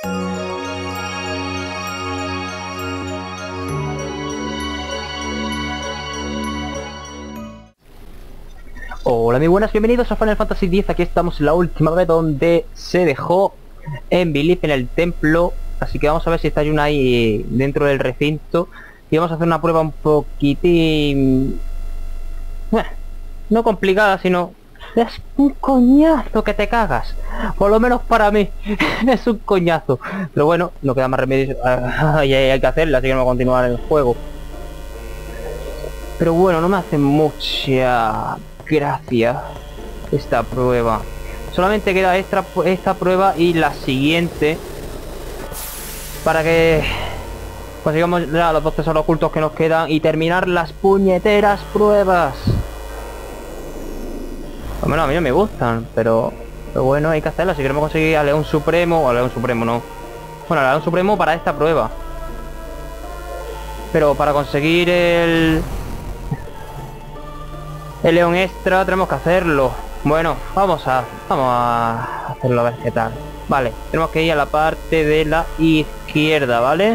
Hola muy buenas, bienvenidos a Final Fantasy X. Aquí estamos en la última vez donde se dejó en Belief, en el templo. Así que vamos a ver si está Yuna ahí dentro del recinto. Y vamos a hacer una prueba un poquitín... no complicada, sino... es un coñazo que te cagas. Por lo menos para mí. Es un coñazo. Pero bueno, no queda más remedio. Y hay que hacerla, así que no voy a continuar el juego. Pero bueno, no me hace mucha gracia esta prueba. Solamente queda esta prueba y la siguiente para que consigamos ya los 2 tesoros ocultos que nos quedan y terminar las puñeteras pruebas. Bueno, a mí no me gustan, pero bueno, hay que hacerlo. Si queremos conseguir a León Supremo, o a León Supremo no. Bueno, a León Supremo para esta prueba. Pero para conseguir el León Extra tenemos que hacerlo. Bueno, vamos a hacerlo a ver qué tal. Vale, tenemos que ir a la parte de la izquierda, ¿vale?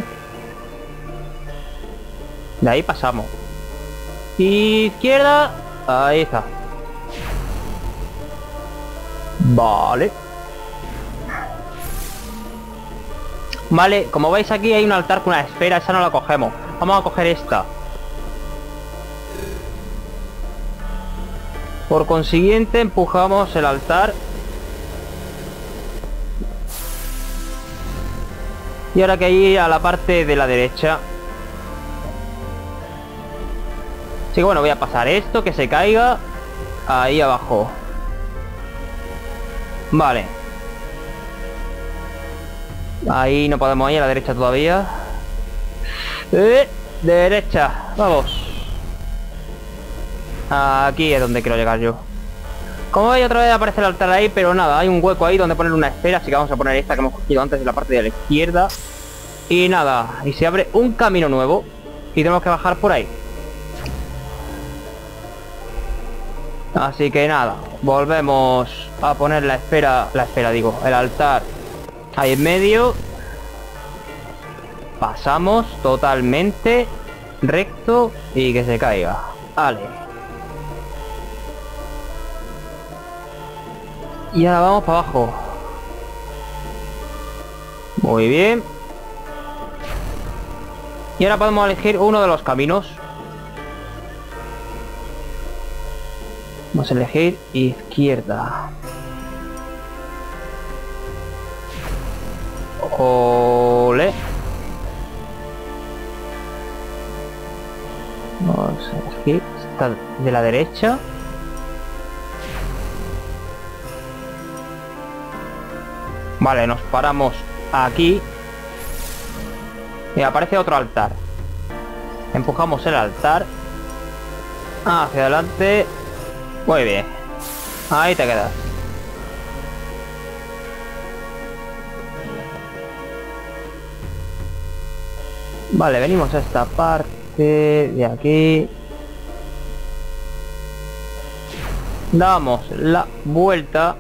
De ahí pasamos. Izquierda. Ahí está. Vale. Vale, como veis aquí hay un altar con una esfera. Esa no la cogemos. Vamos a coger esta. Por consiguiente empujamos el altar. Y ahora que ir a la parte de la derecha. Así que bueno, voy a pasar esto, que se caiga ahí abajo. Vale. Ahí no podemos ir a la derecha todavía. Derecha, vamos. Aquí es donde quiero llegar yo. Como veis, otra vez aparece el altar ahí, pero nada, hay un hueco ahí donde poner una esfera, así que vamos a poner esta que hemos cogido antes de la parte de la izquierda. Y nada, y se abre un camino nuevo y tenemos que bajar por ahí. Así que nada, volvemos a poner la esfera, digo, el altar ahí en medio. Pasamos totalmente recto y que se caiga. Vale. Y ahora vamos para abajo. Muy bien. Y ahora podemos elegir uno de los caminos. Vamos a elegir izquierda. Ole. Vamos a elegir esta de la derecha. Vale, nos paramos aquí. Y aparece otro altar. Empujamos el altar hacia adelante. Muy bien. Ahí te quedas. Vale, venimos a esta parte de aquí. Damos la vuelta.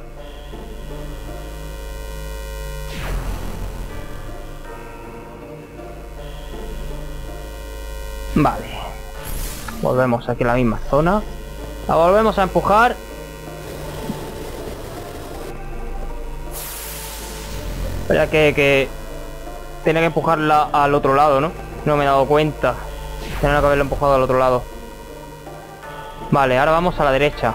Vale. Volvemos aquí a la misma zona. La volvemos a empujar. Espera que tiene que empujarla al otro lado, ¿no? No me he dado cuenta. Tenía que haberla empujado al otro lado. Vale, ahora vamos a la derecha.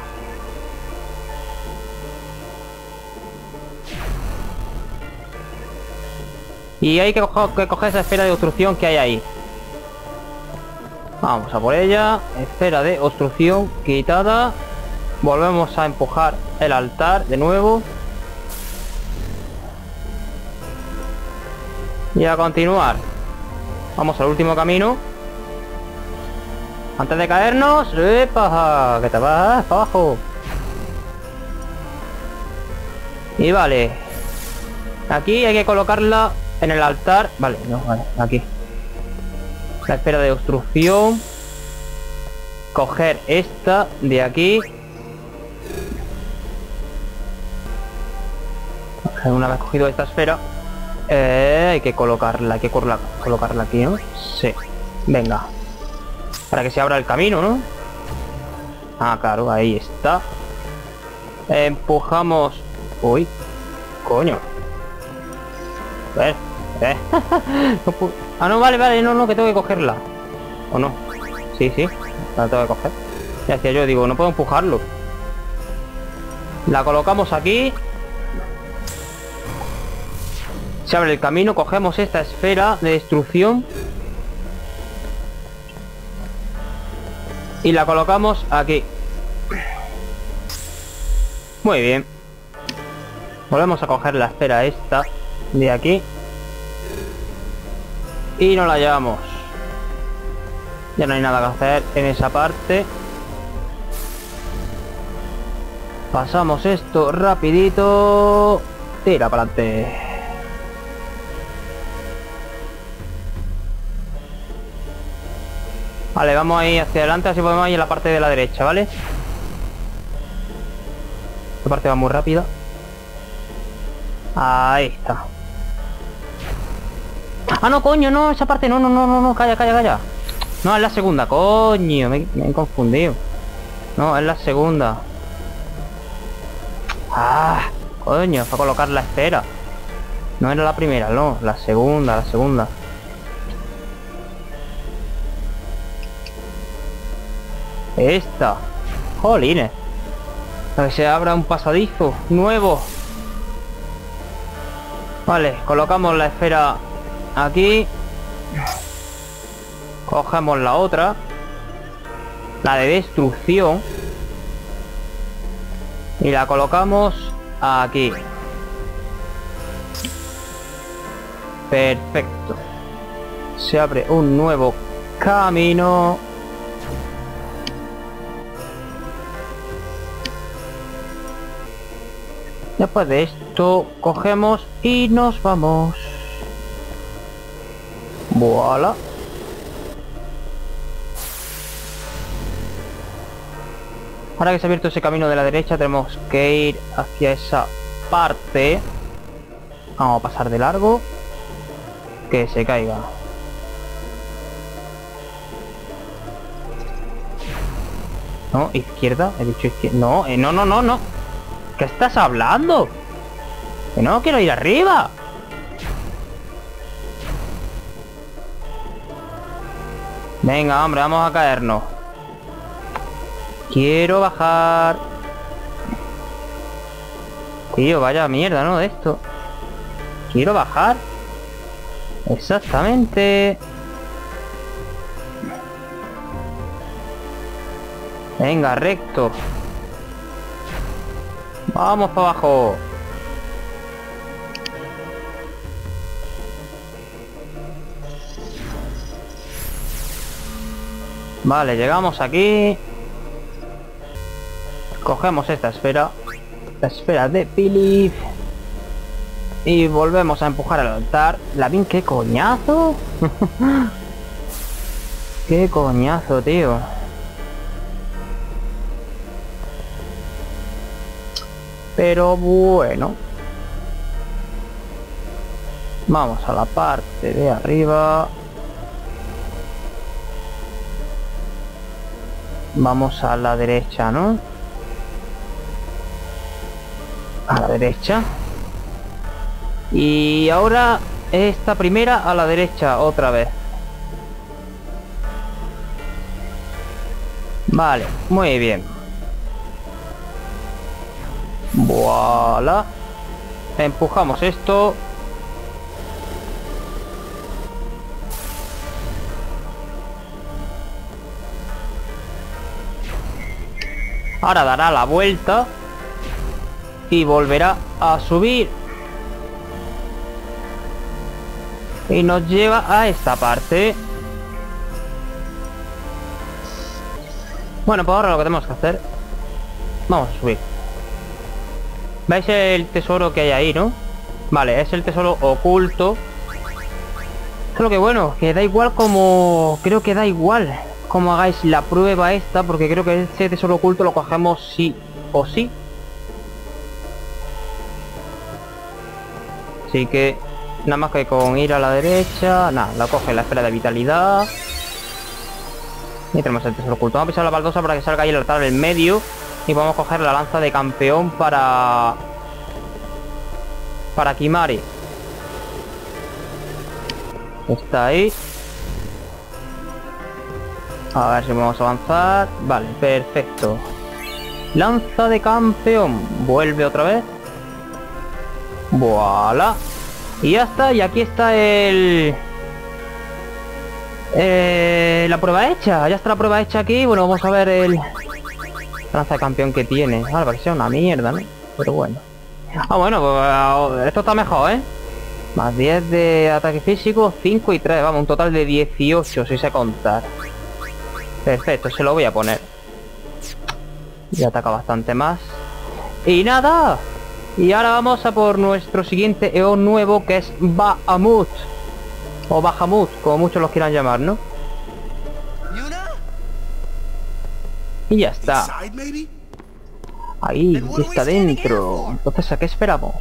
Y hay que coger esa esfera de obstrucción que hay ahí. Vamos a por ella. Esfera de obstrucción quitada. Volvemos a empujar el altar de nuevo. Y a continuar. Vamos al último camino. Antes de caernos. ¡Epa! Que te vas para abajo. Y vale. Aquí hay que colocarla en el altar. Vale, no, vale, aquí. La esfera de obstrucción. Coger esta de aquí. Una vez cogido esta esfera, Hay que colocarla, colocarla aquí, ¿no? Sí. Venga. Para que se abra el camino, ¿no? Ah, claro, ahí está. Empujamos. Uy, coño. A ver, Ah, no, vale, no, que tengo que cogerla. ¿O no? Sí, la tengo que coger. Ya decía yo, digo, no puedo empujarlo. La colocamos aquí. Se abre el camino, cogemos esta esfera de destrucción y la colocamos aquí. Muy bien. Volvemos a coger la esfera esta de aquí y nos la llevamos. Ya no hay nada que hacer en esa parte. Pasamos esto rapidito. Tira para adelante. Vale, vamos ahí hacia adelante, así podemos ir en la parte de la derecha, ¿vale? Esta parte va muy rápida. Ahí está. Ah, no, coño, no, esa parte no, calla. No, es la segunda, coño, me he confundido. No, es la segunda. Ah, coño, para colocar la esfera. No era la primera, no, la segunda. Esta. Jolines. A ver, se abra un pasadizo nuevo. Vale, colocamos la esfera aquí. Cogemos la otra. La de destrucción. Y la colocamos aquí. Perfecto. Se abre un nuevo camino. Después de esto, cogemos y nos vamos. Voilà. Ahora que se ha abierto ese camino de la derecha, tenemos que ir hacia esa parte. Vamos a pasar de largo. Que se caiga. No, izquierda. He dicho izquierda. No, no. ¿Qué estás hablando? Que no quiero ir arriba. Venga, hombre, vamos a caernos. Quiero bajar. Tío, vaya mierda, ¿no? De esto. Quiero bajar. Exactamente. Venga, recto. Vamos para abajo. Vale, llegamos aquí. Cogemos esta esfera. La esfera de Philip. Y volvemos a empujar al altar. Lavín, qué coñazo. Qué coñazo, tío. Pero bueno. Vamos a la parte de arriba. Vamos a la derecha, ¿no? A la derecha. Y ahora esta primera a la derecha otra vez. Vale, muy bien. Voilà. Empujamos esto. Ahora dará la vuelta y volverá a subir. Y nos lleva a esta parte. Bueno, pues ahora lo que tenemos que hacer, vamos a subir. ¿Veis el tesoro que hay ahí, no? Vale, es el tesoro oculto. Solo que bueno, que da igual como... Creo que da igual como hagáis la prueba esta, porque creo que ese tesoro oculto lo cogemos sí o sí. Así que Nada más que con ir a la derecha. Nada, la coge la esfera de vitalidad. Y tenemos el tesoro oculto. Vamos a pisar la baldosa para que salga ahí el altar en medio. Y vamos a coger la lanza de campeón para Kimari. Está ahí. A ver si vamos a avanzar. Vale, perfecto. Lanza de campeón. Vuelve otra vez. Voilà. Y ya está. Y aquí está la prueba hecha. Ya está la prueba hecha aquí. Bueno, vamos a ver el lanza de campeón que tiene. Ah, parece una mierda, ¿no? Pero bueno. Ah, bueno, pues esto está mejor, ¿eh? Más 10 de ataque físico, 5 y 3. Vamos, un total de 18 si sé contar. Perfecto, se lo voy a poner. Y ataca bastante más. Y nada. Y ahora vamos a por nuestro siguiente eón nuevo, que es Bahamut. O Bahamut, como muchos los quieran llamar, ¿no? Y ya está. Ahí, está dentro. Entonces, ¿a qué esperamos?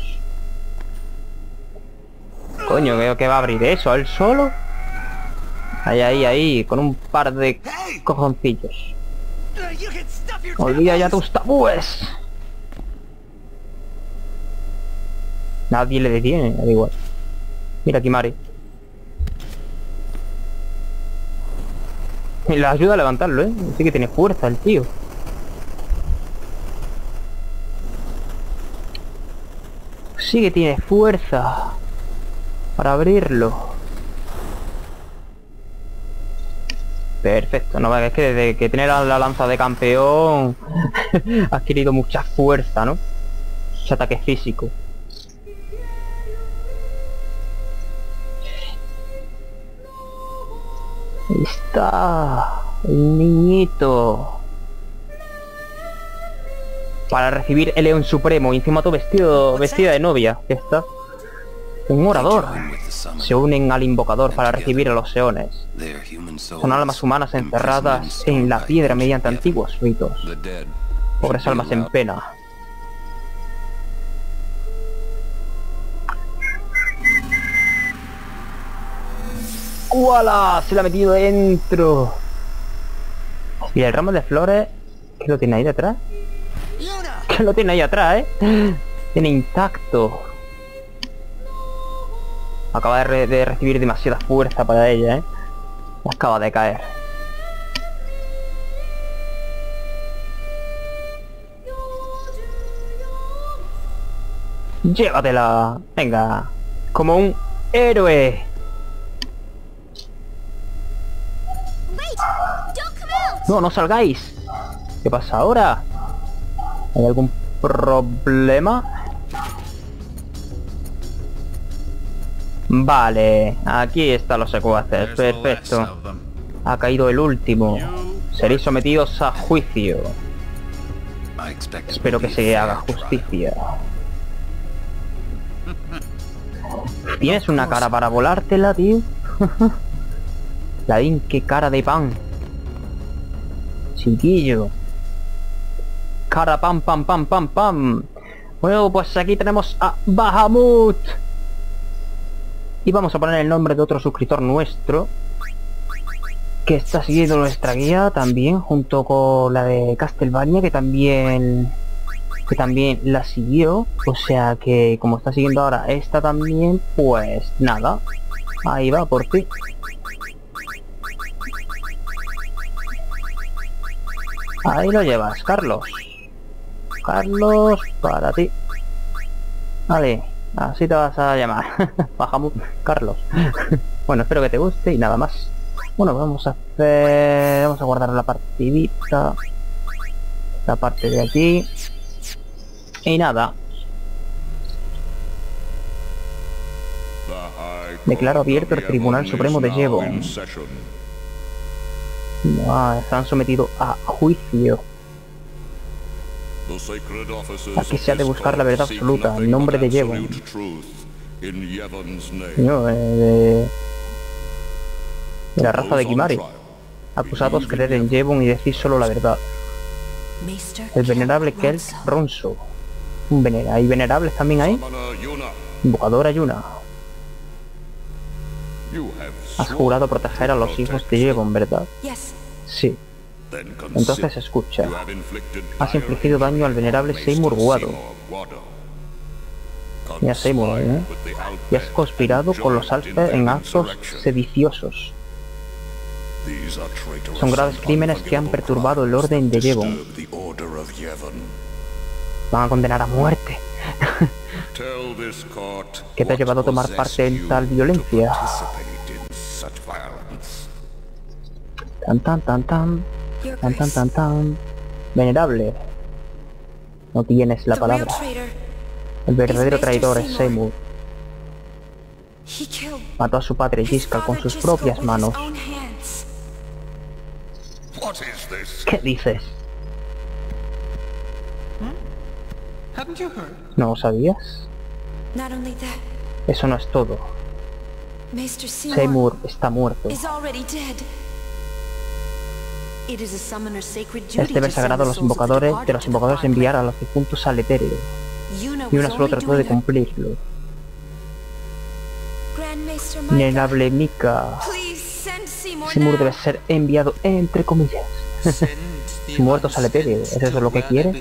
Coño, veo que va a abrir eso, ¿él solo? Ahí, con un par de cojoncillos. Olvida ya tus tabúes. Nadie le detiene, da igual. Mira, Kimari. Y le ayuda a levantarlo, ¿eh? Sí que tiene fuerza el tío. Sí que tiene fuerza para abrirlo. Perfecto, no es que desde que tiene la lanza de campeón ha adquirido mucha fuerza, ¿no? Mucho ataque físico. Ahí está el niñito. Para recibir el León Supremo. Y encima todo vestida de novia. ¿Qué está? Un orador. Se unen al invocador para recibir a los eones. Son almas humanas encerradas en la piedra mediante antiguos ritos. Pobres almas en pena. ¡Uala! Se la ha metido dentro. Y el ramo de flores, ¿qué lo tiene ahí detrás? ¿Qué lo tiene ahí atrás, Tiene intacto. Acaba de recibir demasiada fuerza para ella, Acaba de caer. Llévatela. Venga. Como un héroe. No, no salgáis. ¿Qué pasa ahora? ¿Hay algún problema? Vale, aquí están los secuaces. Perfecto. Ha caído el último. Seréis sometidos a juicio. Espero que se haga justicia. ¿Tienes una cara para volártela, tío? Ladín, qué cara de pan. Chiquillo. Cara pam, pam, pam, pam, pam. Bueno, pues aquí tenemos a Bahamut. Y vamos a poner el nombre de otro suscriptor nuestro, que está siguiendo nuestra guía también, junto con la de Castlevania, que también la siguió. O sea que como está siguiendo ahora esta también, pues nada, ahí va por ti. Ahí lo llevas, Carlos. Carlos, para ti. Vale, así te vas a llamar. Bajamos, Carlos. Bueno, espero que te guste y nada más. Bueno, vamos a guardar la partidita. La parte de aquí. Y nada. Declaro abierto el Tribunal Supremo de Yevon. Están sometidos a juicio. Aquí se ha de buscar la verdad absoluta, en nombre de Yevon. No, de la raza de Kimari. Acusados de creer en Yevon y decir solo la verdad. El venerable Kelt Ronso. ¿Hay venerables también ahí? Invocadora Yuna. Has jurado proteger a los hijos de Jevon, ¿verdad? Sí. Entonces escucha. Has infligido daño al venerable Seymour Wado. Y a Seymour, ¿eh? Y has conspirado con los Alpha en actos sediciosos. Son graves crímenes que han perturbado el orden de Jevon. Van a condenar a muerte. ¿Qué te ha llevado a tomar parte en tal violencia? Tan tan tan tan. Tan tan tan tan. Venerable. No tienes la palabra. El verdadero traidor es Seymour. Mató a su padre Jyscal con sus propias manos. ¿Qué dices? ¿No lo sabías? Eso no es todo. Seymour está muerto. Es deber sagrado de los invocadores enviar a los difuntos al etéreo. Y una solo trató de cumplirlo. Venerable Mika. Seymour debe ser enviado entre comillas. Si muertos al etéreo, ¿es eso lo que quieres?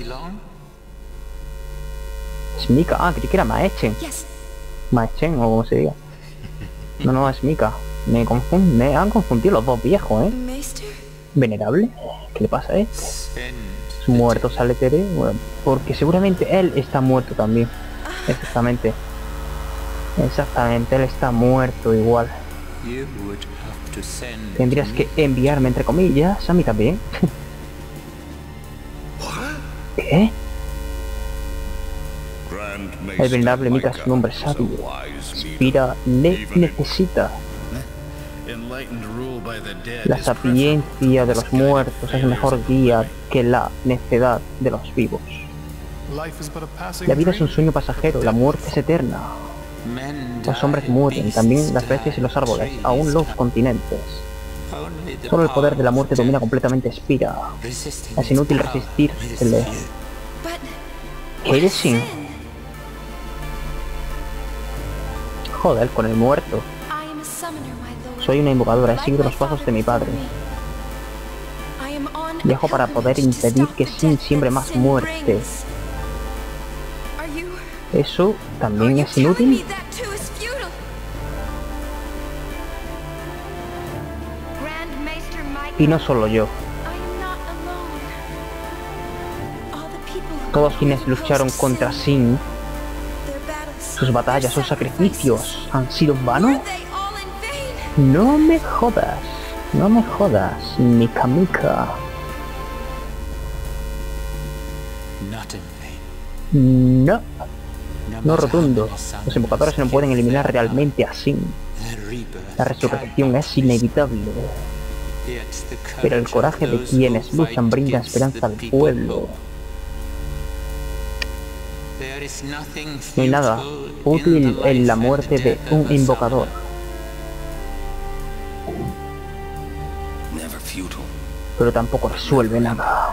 Es Mika. Ah, creí que era Maechen. Maechen o como se diga. No, es Mika. Me han confundido los dos viejos, ¿eh? ¿Venerable? ¿Qué le pasa a este? Muertos al etéreo. Bueno, porque seguramente él está muerto también. Exactamente. Exactamente, él está muerto igual. Tendrías que enviarme entre comillas a mí también. ¿Qué? El venerable Mika es un hombre sabio. Spira le necesita. La sapiencia de los muertos es mejor guía que la necedad de los vivos. La vida es un sueño pasajero, la muerte es eterna. Los hombres mueren, también las bestias y los árboles, aún los continentes. Solo el poder de la muerte domina completamente Spira. Es inútil resistírsele. ¿Qué eres sin? Joder, con el muerto. Soy una invocadora, he seguido los pasos de mi padre. Viajo para poder impedir que Sin siembre más muerte. ¿Eso también es inútil? Y no solo yo. Todos quienes lucharon contra Sin, sus batallas, sus sacrificios, ¿han sido en vano? No me jodas, no me jodas, Mika Mika. No, no rotundo. Los invocadores no pueden eliminar realmente a Sin. La resurrección es inevitable. Pero el coraje de quienes luchan brinda esperanza al pueblo. No hay nada útil en la muerte de un invocador. Pero tampoco resuelve nada.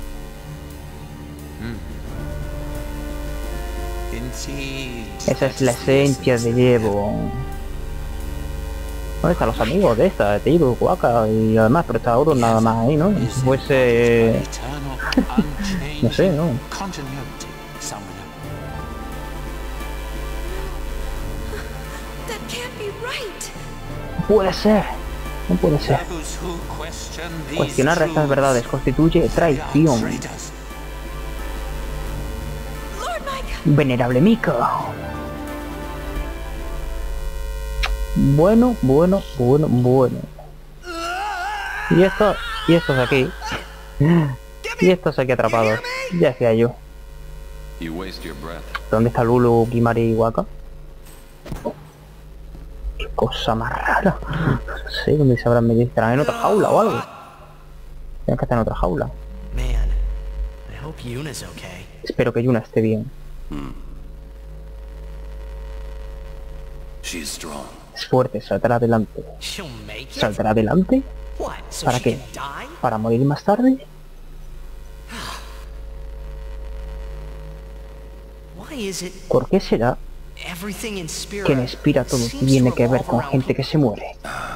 Esa es la esencia de Jevon. ¿Dónde están los amigos de esta? Teiru, Waka y además, pero está Oro nada más ahí, ¿no? Si fuese... no sé, ¿no? Puede ser. No puede ser. Cuestionar estas verdades constituye traición. Venerable Mika. Bueno. Y estos aquí. Y estos aquí atrapados. Ya decía yo. ¿Dónde está Lulu, Kimari y Waka? Qué cosa más rara. No sé dónde se habrán metido. ¿Estarán en otra jaula o algo? Tienen que estar en otra jaula. Espero que Yuna esté bien. Es fuerte, saltará adelante. ¿Saltará adelante? ¿Para qué? ¿Para morir más tarde? ¿Por qué será? Que en Spira todo tiene que ver con gente que se muere.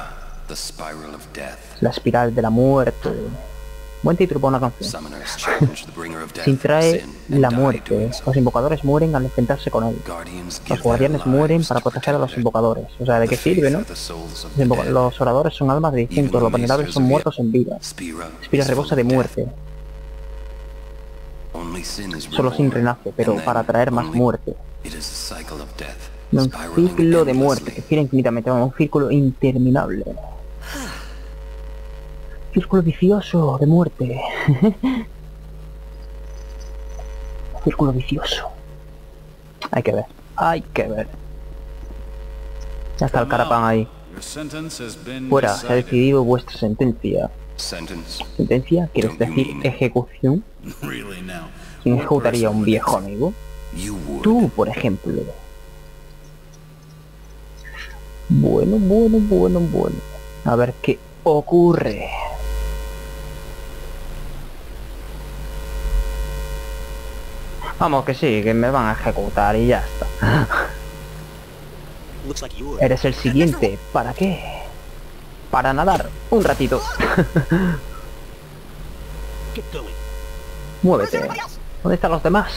La espiral de la muerte. Buen título para una canción. Si trae la muerte, los invocadores mueren al enfrentarse con él. Los guardianes mueren para proteger a los invocadores. O sea, ¿de qué sirve, no? Los oradores son almas de difuntos, los venerables son muertos en vida. Spira rebosa de muerte. Solo sin renace, pero para traer más muerte. Un ciclo de muerte que gira infinitamente, un círculo interminable. Círculo vicioso de muerte. Círculo vicioso. Hay que ver. Hay que ver. Ya está el carapán ahí. Fuera, se ha decidido vuestra sentencia. ¿Sentencia? ¿Quieres decir ejecución? ¿Quién ejecutaría a un viejo amigo? Tú, por ejemplo. Bueno. A ver qué ocurre. Vamos, que sí, que me van a ejecutar y ya está. Eres el siguiente. ¿Para qué? Para nadar un ratito. Muévete. ¿Dónde están los demás?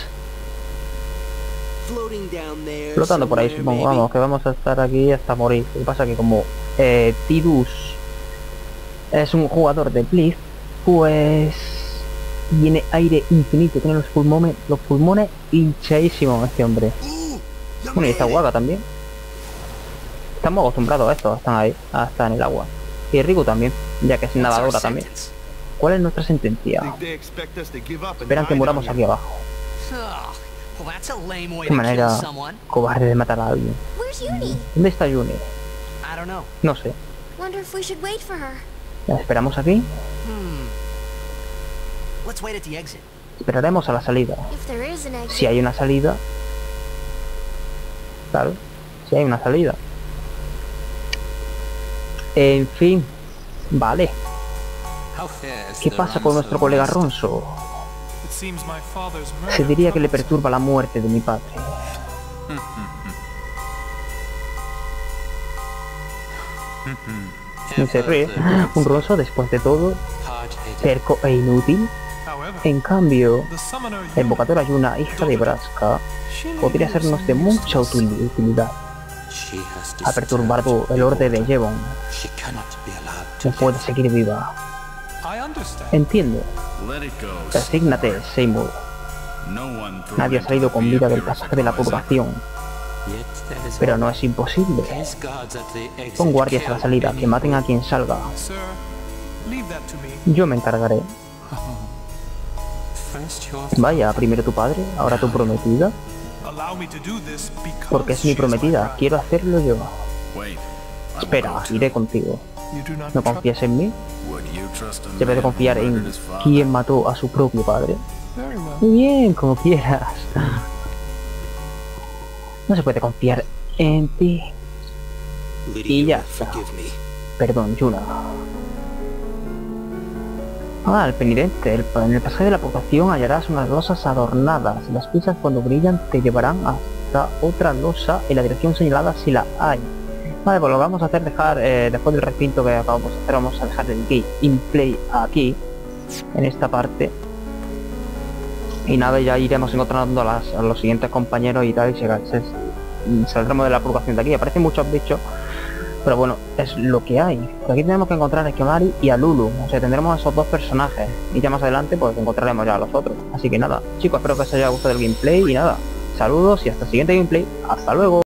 Flotando por ahí, supongo. Vamos, que vamos a estar aquí hasta morir. Lo que pasa que como Tidus es un jugador de Blitz, pues tiene aire infinito, tiene los pulmones hinchadísimos este hombre. Bueno, y está guapa también. Estamos acostumbrados a esto, están ahí, hasta en el agua. Y Riku también, ya que es nadadora también. ¿Cuál es nuestra sentencia? Esperan que muramos aquí abajo. Qué manera cobarde de matar a alguien. ¿Dónde está Yuni? No sé. ¿La esperamos aquí? Esperaremos a la salida. Si hay una salida. Claro, si hay una salida. En fin. Vale. ¿Qué pasa con nuestro colega Ronso? Se diría que le perturba la muerte de mi padre. Y se ríe. Un Ronso, después de todo, terco e inútil. En cambio, la invocadora Yuna, hija de Braska, podría sernos de mucha utilidad. Ha perturbado el orden de Jevon. No puede seguir viva. Entiendo. Resígnate, Seymour. Nadie ha salido con vida del pasaje de la purgación. Pero no es imposible. Pon guardias a la salida, que maten a quien salga. Yo me encargaré. Vaya, primero tu padre, ahora tu prometida. Porque es mi prometida, quiero hacerlo yo. Espera, iré contigo. ¿No confías en mí? Debes de confiar en quien mató a su propio padre. Muy bien, como quieras. No se puede confiar en ti. Y ya está. Perdón, Yuna. Ah, el penitente. En el pasaje de la purgación hallarás unas losas adornadas. Las piezas cuando brillan te llevarán hasta otra losa en la dirección señalada si la hay. Vale, pues lo que vamos a hacer es dejar, después del recinto que acabamos de hacer, vamos a dejar el gameplay aquí, en esta parte. Y nada, ya iremos encontrando a los siguientes compañeros y tal, y saldremos de la purgación de aquí. Aparecen muchos bichos, pero bueno, es lo que hay. Por aquí tenemos que encontrar a Kemari y a Lulu, o sea, tendremos a esos dos personajes. Y ya más adelante, pues encontraremos ya a los otros. Así que nada, chicos, espero que os haya gustado el gameplay y nada, saludos y hasta el siguiente gameplay. Hasta luego.